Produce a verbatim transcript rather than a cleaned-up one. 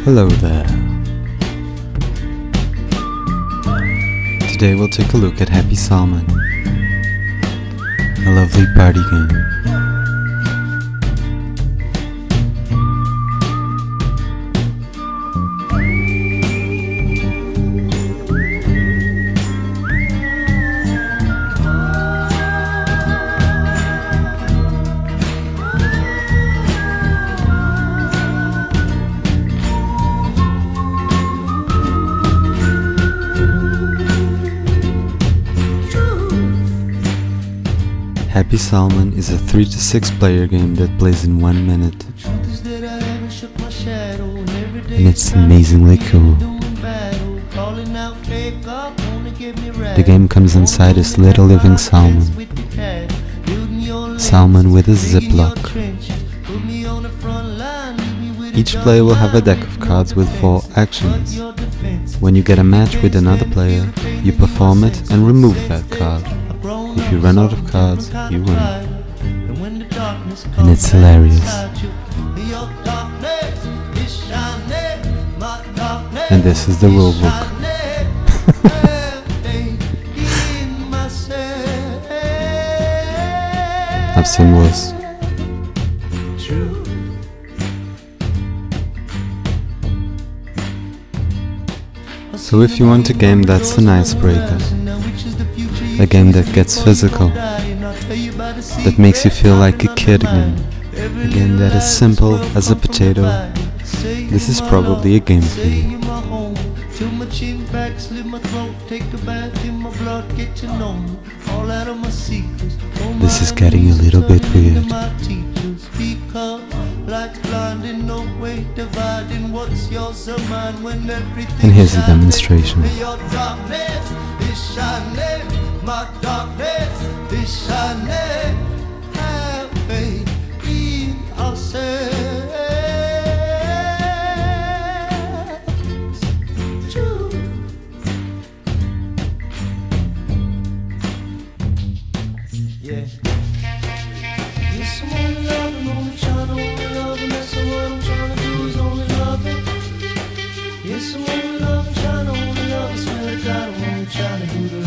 Hello there. Today we'll take a look at Happy Salmon, a lovely party game. Happy Salmon is a three to six player game that plays in one minute, and it's amazingly cool. The game comes inside this little living salmon, salmon with a ziplock. Each player will have a deck of cards with four actions. When you get a match with another player, you perform it and remove that card. If you run out of cards, you win. And it's hilarious. And this is the rule book. I've seen worse. So if you want a game that's an icebreaker, a game that gets physical, that makes you feel like a kid again, a game that is simple as a potato, this is probably a game for you. This is getting a little bit weird. And here's a demonstration. My darkness is shining, have faith in ourselves. Yeah. Yes, I'm only loving, only trying to only love, and that's what I'm trying to do is only love it. Yes, I'm only loving, trying to only love, I swear to God, I'm only trying to do the